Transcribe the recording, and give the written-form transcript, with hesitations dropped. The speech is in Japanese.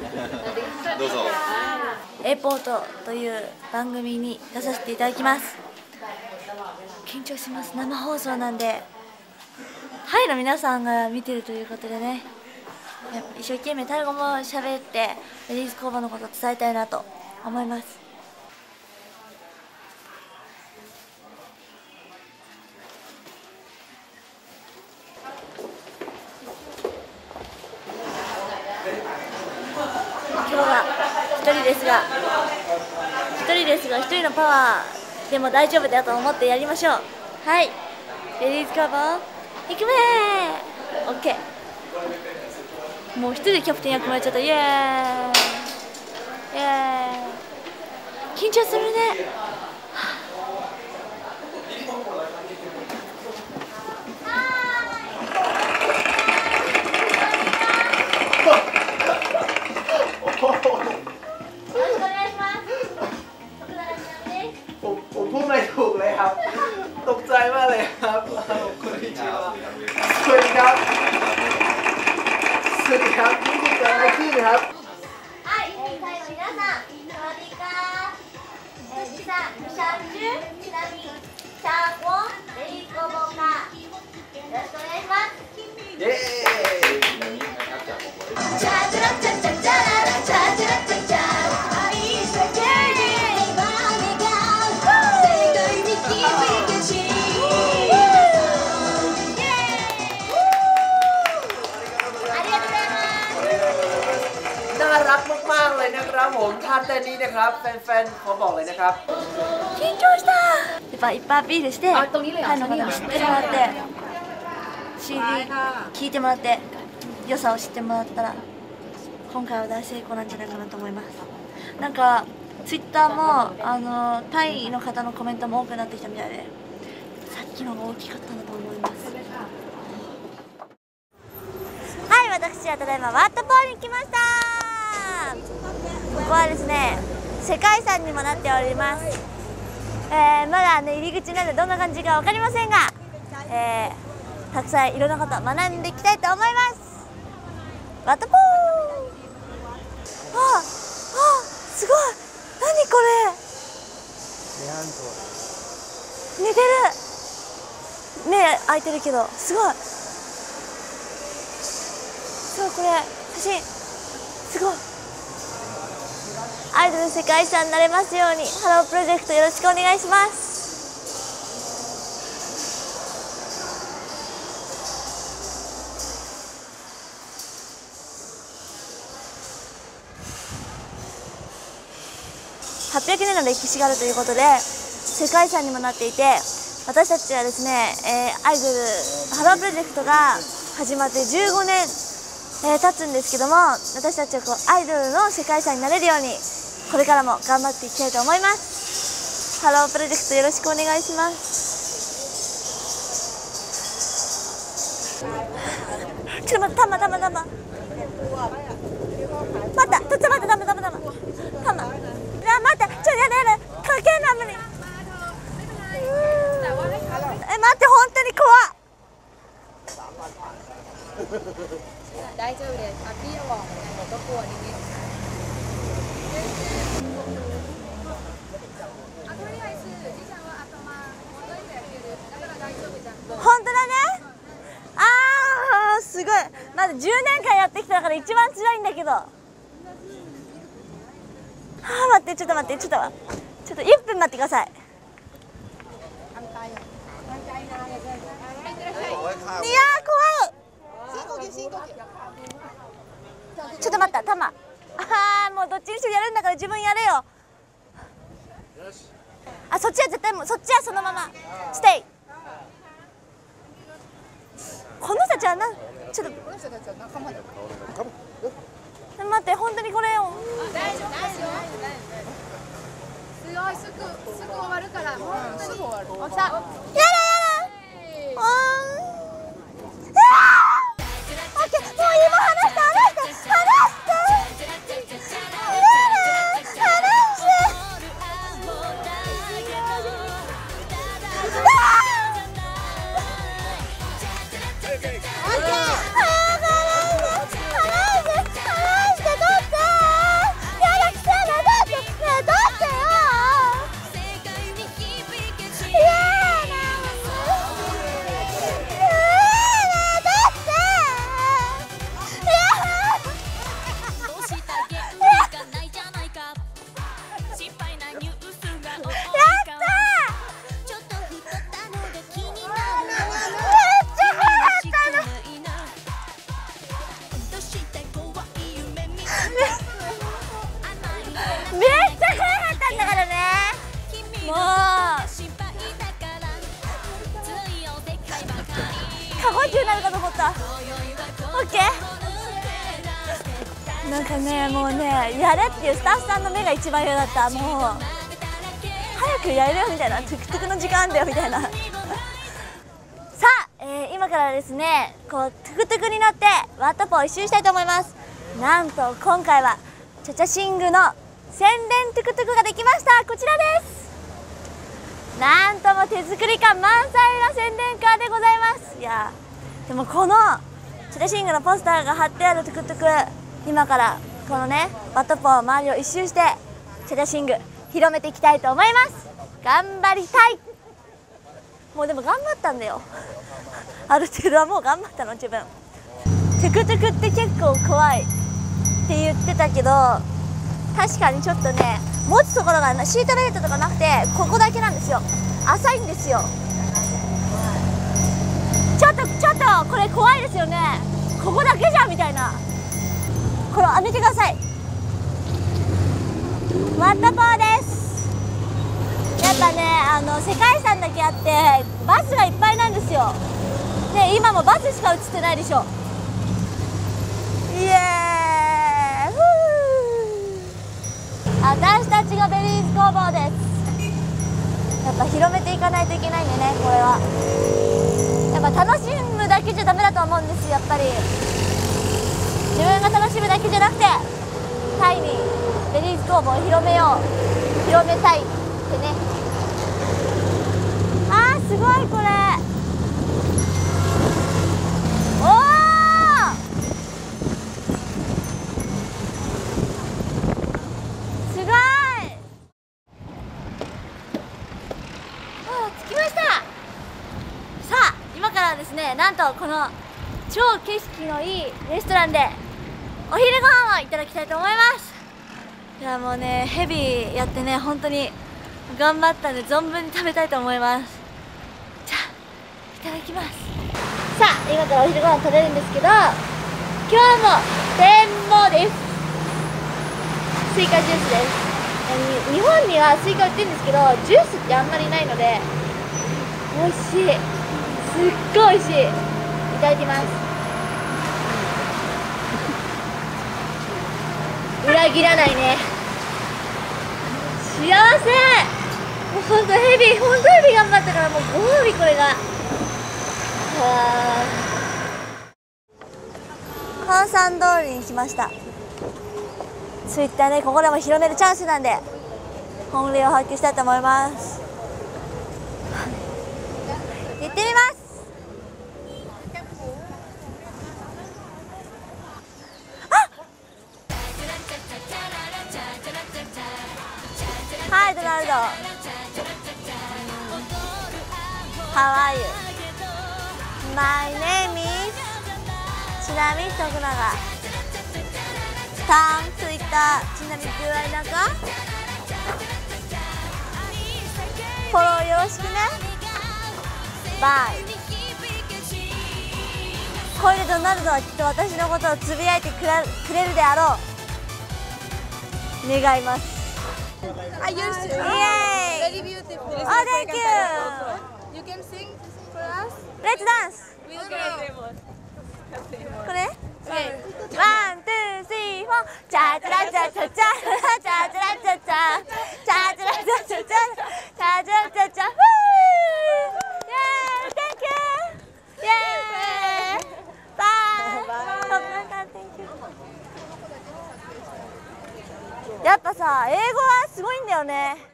どうぞ。 エポートという番組に出させていただきます。緊張します。生放送なんで、タイの皆さんが見てるということでね、一生懸命タイ語も喋ってレディース工房のことを伝えたいなと思います。今日は一人ですが一人のパワーでも大丈夫だと思ってやりましょう。はい、レディース工房行くめー。オッケー。もう一人でキャプテン役もやっちゃった。イエーイイエーイ。緊張するね。 ผมพูดไม่ถูกเลยครับตกใจมากเลยครับคนที่ชื่อว่าสวัสดีครับนี่คือเกิดอะไรขึ้นครับはいタイの皆さんสวัสดีครับดิฉันシャンジュちなみにシャーポンレディース工房かよろしくお願いします。 เย้チャチャラチャチャチャラチャチャラチャチャ愛したければ願う世界に響けしน่ารักมากๆเลยนะครับผมท่าเต้นนี้นะครับแฟนๆขอบอกเลยนะครับ緊張した。やっぱいっぱいアピールしてタイのことを知ってもらって CD 聴いてもらって良さを知ってもらったら今回は大成功なんじゃないかなと思います。なんかツイッターもタイの方のコメントも多くなってきたみたいで、さっきのが大きかったんだと思います。はい、私はただいまワットポーに来ました。ここはですね世界遺産にもなっております。まだ入り口なんでどんな感じか分かりませんが、たくさんいろんなことを学んでいきたいと思います。ワットポー。すごい。何これ。寝てる。目開いてるけどすごい。そう、これ写真すごい。アイドル世界遺産になれますようにハロープロジェクトよろしくお願いします。800年の歴史があるということで世界遺産にもなっていて、私たちはですね、アイドルハロープロジェクトが始まって15年、経つんですけども、私たちはアイドルの世界遺産になれるようにこれからも頑張っていきたいと思います。ハロープロジェクトよろしくお願いします。ちょっと待って、たま待った、ちょっと待って、ちょっとやだかけな無理。待って、本当に怖っ。 大丈夫です。พี่จะบอกหนูก็กลัวนิด本当だね。すごい。まだ10年間やってきたから一番辛いんだけど。待って、ちょっと1分待ってください。いやー怖い。ちょっと待った、タマ。もうどっちにしろやるんだから自分やれよ。そっちは絶対もうそっちはそのままステイ。この人たちはちょっと待って、本当にこれよ。 大丈夫すごい、すぐ終わるから本当にすぐ終わる。起きた。やだオッケー、もう今話して取って過呼吸になるかと思った。オッケー。なんかね、もうね、やれっていうスタッフさんの目が一番嫌だった。もう早くやれよみたいな、トゥクトゥクの時間だよみたいな。さあ、今からですね、こうトゥクトゥクに乗ってワットポを一周したいと思います。なんと今回はチャチャシングの宣伝トゥクトゥクができました。こちらです。なんとも手作り感満載な宣伝カーでございます。いやでもこのチャチャシングのポスターが貼ってあるトゥクトゥク、今からこのねワットポー周りを一周してチャチャシング広めていきたいと思います。頑張りたい。もうでも頑張ったんだよ。ある程度はもう頑張ったの自分。トゥクトゥクって結構怖いって言ってたけど、確かにちょっとね持つところがシートベルトとかなくてここだけなんですよ。浅いんですよ。ちょっとこれ怖いですよね。ここだけじゃんみたいな。これ見てください。ワットポーです。やっぱね世界遺産だけあってバスがいっぱいなんですよ。で今もバスしか映ってないでしょ。イエーイ。私たちがベリーズ工房です。やっぱ広めていかないといけないんでね、これはやっぱ楽しむだけじゃダメだと思うんですよ。やっぱり自分が楽しむだけじゃなくてタイにベリーズ工房を広めたいってね。すごいこれ。おおすごい。着きました。さあ今からですね、なんとこの超景色のいいレストランでお昼ご飯をいただきたいと思います。いやもうねヘビーやってね本当に頑張ったんで存分に食べたいと思います。じゃあいただきます。さあ今からお昼ご飯食べるんですけど、今日も天もです。スイカジュースです。日本にはスイカ売ってるんですけどジュースってあんまりないので美味しい。すっごい美味しい。いただきます。裏切らないね。幸せ。もうほんとヘビ頑張ったからもうご褒美これが。カンサン通りに来ました。ツイッターね、ここでも広めるチャンスなんで本領を発揮したいと思います。行ってみます。はい、ドナルド。How are you? My name is ちなみに徳永。タン、ツイッター、ちなみにDo Iなんかフォローよろしくね。バイ。これでドナルドはきっと私のことをつぶやいてくれるであろう。願います。 I used to. Yay! Very beautiful. Oh, thank you. You can sing for us. Let's dance. We don't know. これ？ワン、ツー、スリー、フォー。チャチャラチャチャチャチャチャラチャチャチャチャラチャチャチャチャチャチャラチャチャ。イエーイ、thank you. イエーイ。バイ。Thank you. やっぱさ、英語はすごいんだよね。